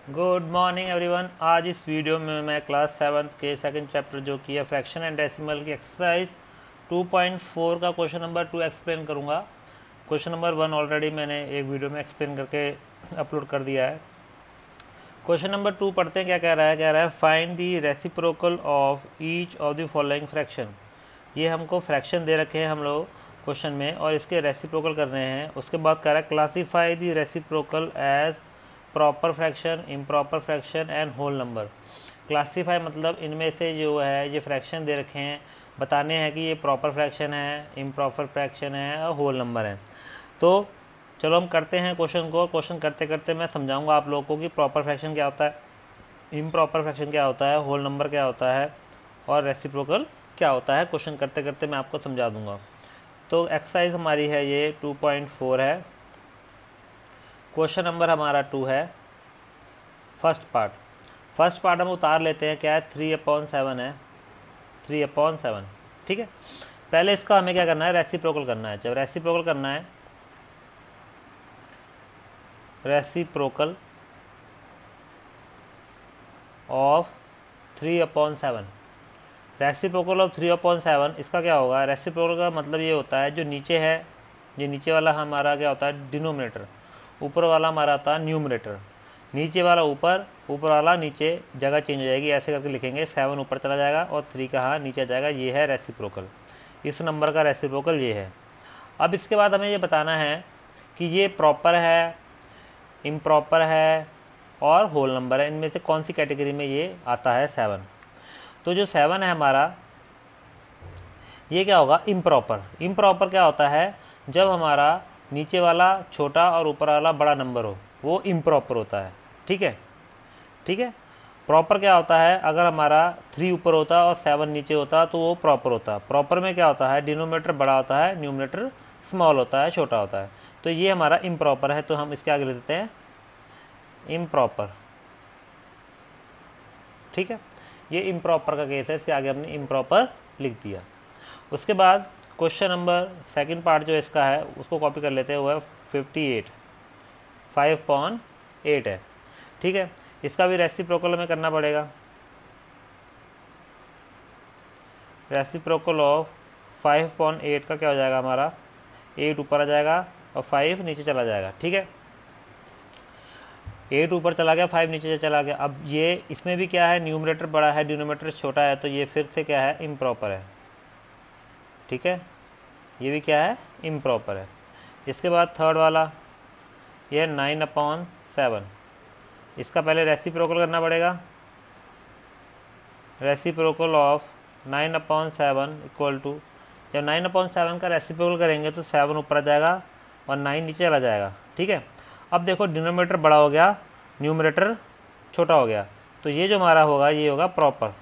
Good morning everyone. आज इस video में मैं क्लास 7 के सेकंड चैप्टर जो कि है फ्रैक्शन एंड डेसिमल की एक्सरसाइज 2.4 का क्वेश्चन नंबर 2 एक्सप्लेन करूंगा। क्वेश्चन नंबर 1 ऑलरेडी मैंने एक वीडियो में एक्सप्लेन करके अपलोड कर दिया है। क्वेश्चन नंबर 2 पढ़ते हैं। क्या कह रहा है find the reciprocal of each of the following fraction. ये हमको फ्रैक्शन दे रखे हैं हम लोग क्वेश्चन में और इसके रेसिप्रोकल कर रहे हैं। उसके बाद कह रहा है classify the reciprocal as proper fraction, improper fraction and whole number. Classify मतलब इनमें से जो है ये फ्रैक्शन दे रखे हैं, बताने हैं कि ये प्रॉपर फ्रैक्शन है, इम्प्रॉपर फ्रैक्शन है और होल नंबर है। तो चलो हम करते हैं क्वेश्चन को। क्वेश्चन करते करते मैं समझाऊंगा आप लोगों को कि प्रॉपर फ्रैक्शन क्या होता है, इम्प्रॉपर फ्रैक्शन क्या होता है, होल नंबर क्या होता है और रेसिप्रोकल क्या होता है। क्वेश्चन करते करते मैं आपको समझा दूंगा। तो एक्सरसाइज हमारी है ये 2.4 है। क्वेश्चन नंबर हमारा 2 है। फर्स्ट पार्ट हम उतार लेते हैं। क्या है 3/7 है, 3/7। ठीक है, पहले इसका हमें क्या करना है, रेसिप्रोकल करना है। जब रेसिप्रोकल करना है, रेसिप्रोकल ऑफ 3/7, रेसिप्रोकल ऑफ 3/7 इसका क्या होगा। रेसिप्रोकल का मतलब ये होता है जो नीचे है, ये नीचे वाला हमारा क्या होता है डिनोमिनेटर, ऊपर वाला हमारा होता है न्यूमरेटर। नीचे वाला ऊपर, ऊपर वाला नीचे, जगह चेंज हो जाएगी। ऐसे करके लिखेंगे 7 ऊपर चला जाएगा और 3 कहाँ नीचे जाएगा। ये है रेसिप्रोकल, इस नंबर का रेसिप्रोकल ये है। अब इसके बाद हमें ये बताना है कि ये प्रॉपर है, इम्प्रॉपर है और होल नंबर है। इनमें से कौन सी कैटेगरी में ये आता है 7। तो जो 7 है हमारा, ये क्या होगा इम्प्रॉपर। इम्प्रॉपर क्या होता है, जब हमारा नीचे वाला छोटा और ऊपर वाला बड़ा नंबर हो, वो इम्प्रॉपर होता है। ठीक है। प्रॉपर क्या होता है, अगर हमारा 3 ऊपर होता और 7 नीचे होता तो वो प्रॉपर होता। प्रॉपर में क्या होता है, डिनोमिनेटर बड़ा होता है, न्यूमरेटर स्मॉल होता है, छोटा होता है। तो ये हमारा इम्प्रॉपर है, तो हम इसके आगे लिख देते हैं इम्प्रॉपर। ठीक है, ये इम्प्रॉपर का केस है, इसके आगे हमने इम्प्रॉपर लिख दिया। उसके बाद क्वेश्चन नंबर सेकंड पार्ट जो इसका है उसको कॉपी कर लेते हैं। वो है 58, 5/8 है। ठीक है, इसका भी रेसिप्रोकल हमें करना पड़ेगा। रेसिप्रोकल ऑफ 5/8 का क्या हो जाएगा हमारा, 8 ऊपर आ जाएगा और 5 नीचे चला जाएगा। ठीक है, 8 ऊपर चला गया, 5 नीचे चला गया। अब ये इसमें भी क्या है, न्यूमरेटर बड़ा है, डिनोमिनेटर छोटा है, तो ये फिर से क्या है इम्प्रॉपर है। ठीक है, ये भी क्या है इम्प्रॉपर है। इसके बाद थर्ड वाला, ये 9/7। इसका पहले रेसिप्रोकल करना पड़ेगा। रेसिप्रोकल ऑफ 9/7 इक्वल टू, जब 9/7 का रेसिप्रोकल करेंगे तो 7 ऊपर आ जाएगा और 9 नीचे चला जाएगा। ठीक है, अब देखो डिनोमिनेटर बड़ा हो गया, न्यूमरेटर छोटा हो गया, तो ये जो हमारा होगा ये होगा प्रॉपर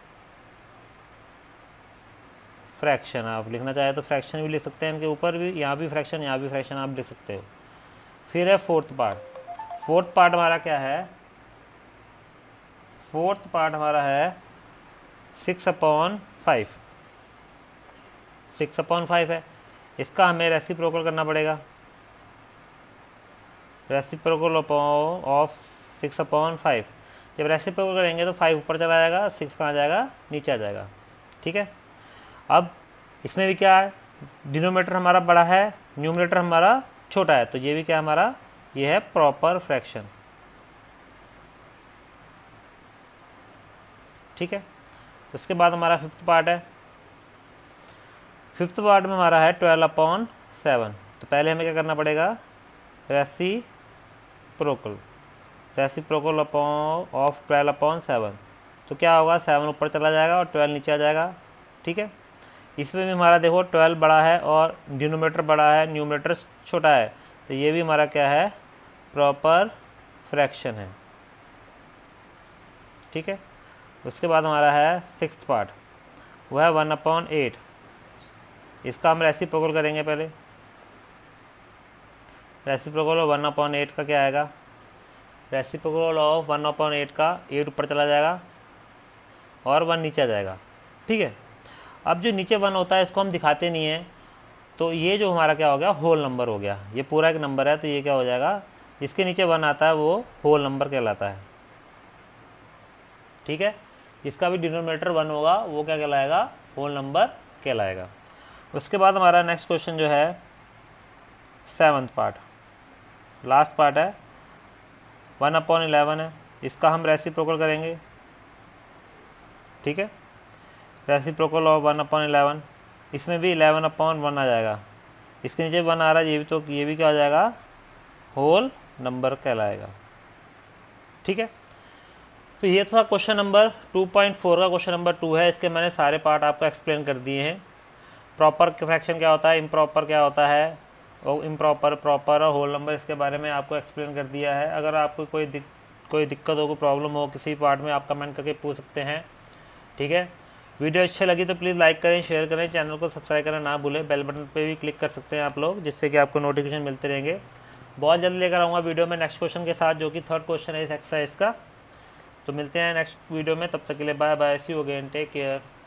फ्रैक्शन। आप लिखना चाहे तो फ्रैक्शन भी लिख सकते हैं, इनके ऊपर भी, यहाँ भी फ्रैक्शन, यहाँ भी फ्रैक्शन आप लिख सकते हो। फिर है फोर्थ पार्ट हमारा क्या है, फोर्थ पार्ट हमारा है 6/5। 6/5 है, इसका हमें रेसिप्रोकल करना पड़ेगा। रेसिप्रोकल ऑफ 6/5, जब रेसिप्रोकल करेंगे तो 5 ऊपर चला जाएगा, 6 कहाँ जाएगा नीचे आ जाएगा। ठीक है, अब इसमें भी क्या है, डिनोमिनेटर हमारा बड़ा है, न्यूमरेटर हमारा छोटा है, तो ये भी क्या हमारा, ये है प्रॉपर फ्रैक्शन। ठीक है, उसके बाद हमारा फिफ्थ पार्ट है। फिफ्थ पार्ट में हमारा है 12/7। तो पहले हमें क्या करना पड़ेगा, रेसिप्रोकल ऑफ 12/7। तो क्या होगा, 7 ऊपर चला जाएगा और 12 नीचे आ जाएगा। ठीक है, इसमें भी हमारा देखो 12 बड़ा है और डिनोमिनेटर बड़ा है, न्यूमरेटर छोटा है, तो ये भी हमारा क्या है प्रॉपर फ्रैक्शन है। ठीक है, उसके बाद हमारा है सिक्स्थ पार्ट, वह है 1/8। इसका हम रेसिप्रोकल करेंगे। पहले रेसिप्रोकल ऑफ 1/8 का क्या आएगा, रेसिप्रोकल ऑफ 1/8 का 8 ऊपर चला जाएगा और 1 नीचे आ जाएगा। ठीक है, अब जो नीचे 1 होता है इसको हम दिखाते नहीं हैं, तो ये जो हमारा क्या हो गया होल नंबर हो गया। ये पूरा एक नंबर है, तो ये क्या हो जाएगा, इसके नीचे 1 आता है वो होल नंबर कहलाता है। ठीक है। जिसका भी डिनोमिनेटर 1 होगा वो क्या कहलाएगा, होल नंबर कहलाएगा। उसके बाद हमारा नेक्स्ट क्वेश्चन जो है 7th पार्ट, लास्ट पार्ट है, 1/11 है, इसका हम रेसिप्रोकल करेंगे। ठीक है, रेसिप्रोकल ऑफ 1/11, इसमें भी 11/1 आ जाएगा, इसके नीचे 1 आ रहा है, ये भी, तो ये भी क्या हो जाएगा, होल नंबर कहलाएगा। ठीक है, तो ये था क्वेश्चन नंबर 2.4 का क्वेश्चन नंबर 2 है। इसके मैंने सारे पार्ट आपको एक्सप्लेन कर दिए हैं। प्रॉपर फ्रैक्शन क्या होता है, इम्प्रॉपर क्या होता है, और इम्प्रॉपर, प्रॉपर और होल नंबर, इसके बारे में आपको एक्सप्लेन कर दिया है। अगर आपको कोई दिक्कत हो, कोई प्रॉब्लम हो किसी पार्ट में, आप कमेंट करके पूछ सकते हैं। ठीक है, वीडियो अच्छी लगी तो प्लीज़ लाइक करें, शेयर करें, चैनल को सब्सक्राइब करना ना भूलें। बेल बटन पे भी क्लिक कर सकते हैं आप लोग, जिससे कि आपको नोटिफिकेशन मिलते रहेंगे। बहुत जल्द लेकर आऊँगा वीडियो में नेक्स्ट क्वेश्चन के साथ, जो कि 3rd क्वेश्चन है इस एक्सरसाइज का। तो मिलते हैं नेक्स्ट वीडियो में, तब तक के लिए bye bye, see you again, take care.